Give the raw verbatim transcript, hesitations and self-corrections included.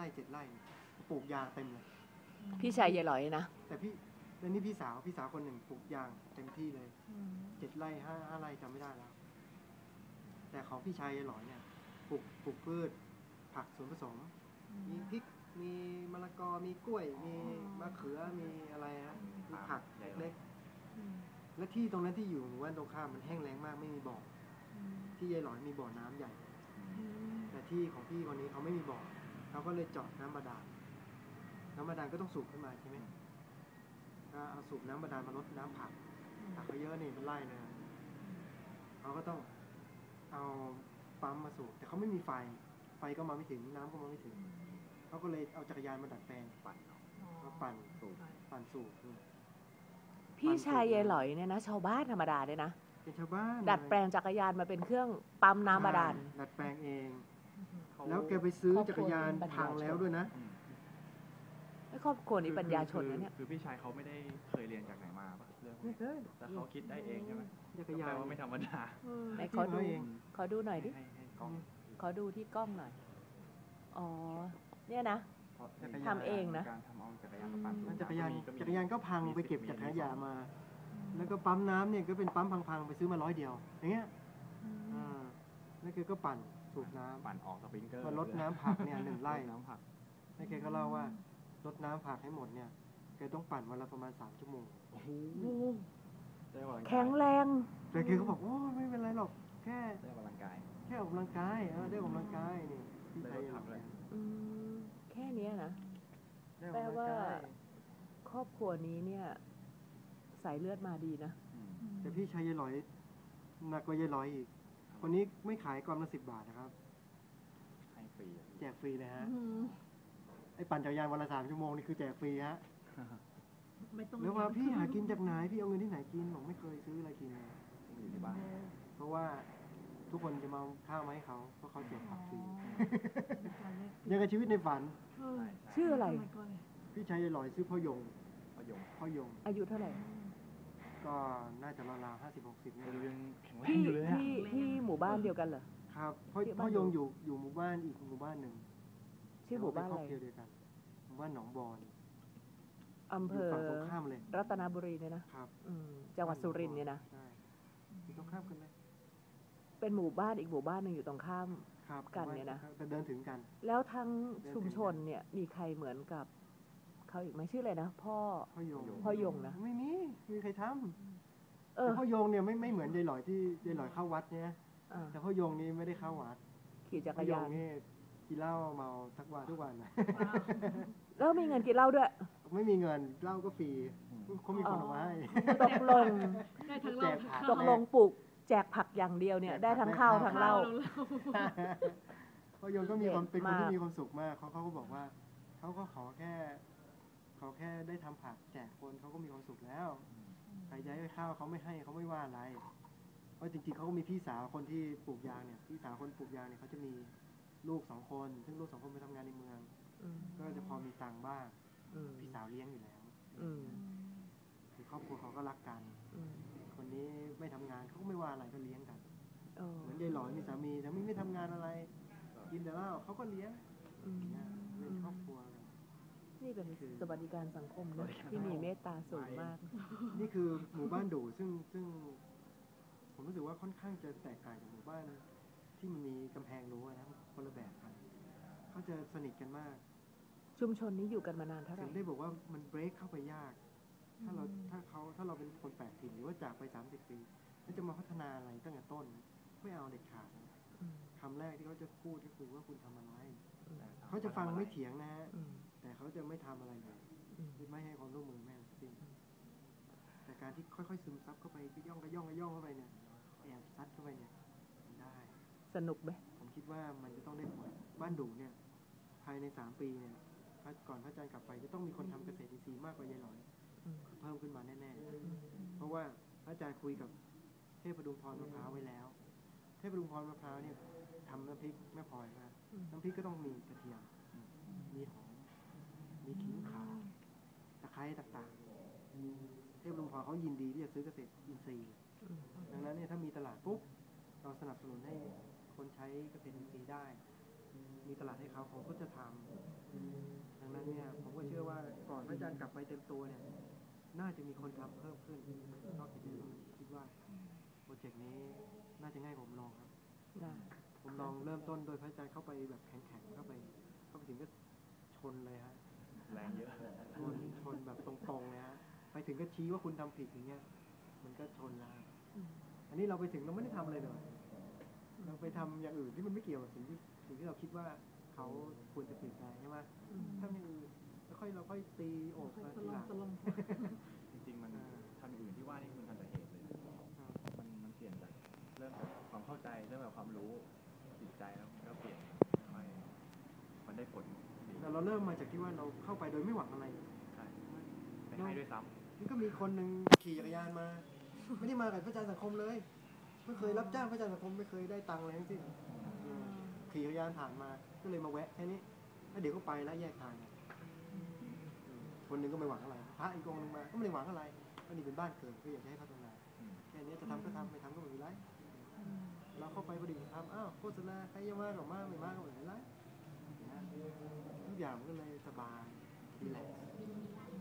เจ็ดไร่ปลูกยางเต็มเลยพี่ชายยายหลอยนะแต่พี่แล้วนี่พี่สาวพี่สาวคนหนึ่งปลูกยางเต็มที่เลยเจ็ดไร่ห้าห้าไร่จำไม่ได้แล้วแต่ของพี่ชายยายหลอยเนี่ยปลูกปลูกพืชผักสวนผสมมีพริกมีมะละกอมีกล้วยมีมะเขือมีอะไรฮะมีผักเล็กๆและที่ตรงนั้นที่อยู่หมู่บ้านตรงข้ามมันแห้งแล้งมากไม่มีบ่อที่ยายหลอยมีบ่อน้ำใหญ่แต่ที่ของพี่คนนี้เขาไม่มีบ่อเขาก็เลยเจาะน้ำบาดาลน้ำบาดาลก็ต้องสูบขึ้นมาใช่ไหมก็เอาสูบน้ำบาดาลมาลดน้ำผักผักเขาเยอะนี่เป็นไร่เลยเขาก็ต้องเอาปั๊มมาสูบแต่เขาไม่มีไฟไฟก็มาไม่ถึงน้ำก็มาไม่ถึงเขาก็เลยเอาจักรยานมาดัดแปลงปั่นมาปั่นสูบปั่นสูบพี่ชายยายหลอยเนี่ยนะชาวบ้านธรรมดาเลยนะเป็นชาวบ้านดัดแปลงจักรยานมาเป็นเครื่องปั๊มน้ำบาดาลดัดแปลงเองแล้วแกไปซื้อจักรยานพังแล้วด้วยนะไอ้ครอบครัวนี้ปัญญาชนนะเนี่ยคือพี่ชายเขาไม่ได้เคยเรียนจากไหนมาปะเรื่องนี้แต่เขาคิดได้เองใช่ไหมจักรยานแปลว่าไม่ธรรมดาไหนขอดูขอดูหน่อยดิขอดูที่กล้องหน่อยอ๋อเนี่ยนะทำเองนะการทำเอาจักรยานมาปั่นจักรยานจักรยานก็พังไปเก็บจักรยานมาแล้วก็ปั๊มน้ำเนี่ยก็เป็นปั๊มพังๆไปซื้อมาร้อยเดียวอย่างเงี้ยอ่าแล้วแกก็ปั่นสูบน้ำปั่นออกสปริงเกอร์มาลดน้ำผักเนี่ยหนึ่งไร่น้ำผักแล้วแกก็เล่าว่าลดน้ำผักให้หมดเนี่ยแกต้องปั่นวันละประมาณสามชั่วโมงโอ้โหแข็งแรงแต่แกก็บอกโอ้ไม่เป็นไรหรอกแค่ได้ออกกำลังกายแค่ออกกำลังกายเออได้ออกกำลังกายนี่ที่ไทยทำเลยแค่นี้นะแปลว่าครอบครัวนี้เนี่ยสายเลือดมาดีนะแต่พี่ชายยายหลอยหนักกว่ายายหลอยอีกคนนี้ไม่ขายกล่องละสิบบาทนะครับให้ฟรีแจกฟรีเลยฮะไอ้ปั่นจักรยานวันละสามชั่วโมงนี่คือแจกฟรีฮะแล้วว่าพี่หากินจากไหนพี่เอาเงินที่ไหนกินผมไม่เคยซื้ออะไรกินเลยอยู่ที่บ้านเพราะว่าทุกคนจะมาข้าวมาให้เขาเพราะเขาแจกผักฟรียังกับชีวิตในฝันชื่ออะไรพี่ชายยายหลอยชื่อพ่อยงพ่อยงพ่อยงอายุเท่าไหร่ก็น่าจะราวๆห้าสิบหกสิบเนี่ยยังแข็งแรงอยู่เลยที่ที่หมู่บ้านเดียวกันเหรอครับพ่อพ่อยงอยู่อยู่หมู่บ้านอีกหมู่บ้านหนึ่งชื่อหมู่บ้านอะไรเดียวกันหมู่บ้านหนองบอนอำเภอฝั่งตรงข้ามเลยรัตนบุรีเนี่ยนะครับจังหวัดสุรินทร์เนี่ยนะใช่ตรงข้ามกันเลยเป็นหมู่บ้านอีกหมู่บ้านหนึ่งอยู่ตรงข้ามกันเนี่ยนะแต่เดินถึงกันแล้วทั้งชุมชนเนี่ยมีใครเหมือนกับเขาอีกไหมชื่ออะไรนะพ่อพ่อยงพ่อยงนะไม่มีมีใครทำแต่พ่อยงเนี่ยไม่ไม่เหมือนยายหลอยที่ยายหลอยเข้าวัดเนี่ยแต่พ่อยงนี่ไม่ได้เข้าวัดขี่จักรยานนี่กินเหล้าเมาทุกวันทุกวันแล้วมีเงินกินเหล้าด้วยไม่มีเงินเหล้าก็ฟรีเขามีคนเอาไว้ตกลงตกลงปลูกแจกผักอย่างเดียวเนี่ยได้ทั้งข้าวทั้งเหล้าพ่อยงก็มีความเป็นคนที่มีความสุขมากเขาเขาก็บอกว่าเขาก็ขอแค่เขาแค่ได้ทำผักแจกคนเขาก็มีความสุขแล้วใครจะให้ข้าวเขาไม่ให้เขาไม่ว่าอะไรเพราะจริงๆเขาก็มีพี่สาวคนที่ปลูกยางเนี่ยพี่สาวคนปลูกยางเนี่ยเขาจะมีลูกสองคนซึ่งลูกสองคนไปทำงานในเมืองก็จะพอมีตังค์บ้างพี่สาวเลี้ยงอยู่แล้วคือครอบครัวเขาก็รักกันคนนี้ไม่ทำงานเขาก็ไม่ว่าอะไรก็เลี้ยงกันเหมือนยายหลอยมีสามีสามีไม่ทำงานอะไรกินแต่เหล้าเขาก็เลี้ยงเป็นครอบครัวนี่เป็นสวัสดิการสังคมนะที่มีเมตตาสูงมากนี่คือหมู่บ้านดูซึ่งซึ่งผมรู้สึกว่าค่อนข้างจะแตกต่างจากหมู่บ้านที่มันมีกำแพงรั้วนะคนละแบบกันเขาจะสนิทกันมากชุมชนนี้อยู่กันมานานเท่าไหร่ถึงได้บอกว่ามันเบรกเข้าไปยากถ้าเราถ้าเขาถ้าเราเป็นคนแปลกถิ่นหรือว่าจากไปสามสิบปีแล้วจะมาพัฒนาอะไรตั้งแต่ต้นไม่เอาเด็ดขาดคำแรกที่เขาจะพูดก็คือว่าคุณทำอะไรเขาจะฟังไม่เถียงนะแต่เขาจะไม่ทำอะไรเลยไม่ให้ความร่วมมือแม่จริงแต่การที่ค่อยๆซึมซับเข้าไปก็ย่องก็ย่องก็ย่องเข้าไปเนี่ยแอบซัดเข้าไปเนี่ยได้สนุกไหมผมคิดว่ามันจะต้องได้ผลบ้านดูเนี่ยภายในสามปีเนี่ยก่อนพระอาจารย์กลับไปจะต้องมีคนทำเกษตรอินทรีย์มากกว่ายายหลอยเพิ่มขึ้นมาแน่ๆเพราะว่าพระอาจารย์คุยกับเทพดุงพรมะพร้าวไว้แล้วเทพดุงพรมะพร้าวเนี่ยทำน้ำพริกแม่พลอยนะน้ำพริกก็ต้องมีกระเทียมมีหอมมีขิงข่าตะไคร้ต่างๆเทพดุงพรเขายินดีที่จะซื้อเกษตรอินทรีย์ดังนั้นเนี่ยถ้ามีตลาดปุ๊บเราสนับสนุนให้คนใช้เกษตรอินทรีย์ได้มีตลาดให้เขาเขาก็จะทำการกลับไปเต็มตัวเนี่ยน่าจะมีคนทำเพิ่มขึ้นนอกจากนี้คิดว่าโปรเจกต์นี้น่าจะง่ายกว่าผมลองครับนะผมลองเริ่มต้นโดยพระอาจารย์เข้าไปแบบแข็งๆเข้าไปเข้าไปถึงก็ชนเลยฮะแรงเยอะชนชนแบบตรงๆเลยฮะไปถึงก็ชี้ว่าคุณทำผิดอย่างเงี้ยมันก็ชนแล้วอืมอันนี้เราไปถึงเราไม่ได้ทำอะไรเลยเราไปทำอย่างอื่นที่มันไม่เกี่ยวกับสิ่งที่สิ่งที่เราคิดว่าเขาควรจะเปลี่ยนแปลงใช่ไหมอืมทำอย่างอื่นแล้วค่อยเราค่อยตีโอบมาทีหลังจริงๆมันทำอย่างอื่นที่ว่านี่คือมันทันแต่เหตุเลยนะมันมันเปลี่ยนจากเริ่มจากความเข้าใจเริ่มจากความรู้จิตใจแล้วมันก็เปลี่ยนค่อยๆมันได้ผลดีแต่เราเริ่มมาจากที่ว่าเราเข้าไปโดยไม่หวังอะไรใช่ไม่ให้ด้วยซ้นี่ก็มีคนหนึ่งขี่จักรยานมา ไม่ได้มากับพระอาจารย์สังคมเลยไม่เคยรับจ้างพระอาจารย์สังคมไม่เคยได้ตังค์อะไรทั้งสิ้นขี่จักรยานผ่านมาก็เลยมาแวะแค่นี้แล้วเดี๋ยวก็ไปแล้วแยกทางกันคนหนึ่งก็ไม่หวังอะไรพระอีกองค์หนึงมาก็ไม่ได้หวังอะไรก็นี่เป็นบ้านเกิดก็อยากจะให้พัฒนาำอืมแค่นี้จะทำก็ทำไม่ทำก็ไม่เป็นไรเราเข้าไปพอดีทำอ้าวโฆษณาใครจะมาก็มาไม่มาก็ไม่เป็นไรนะทุกอย่างมันก็เลยสบายดีแลกซ์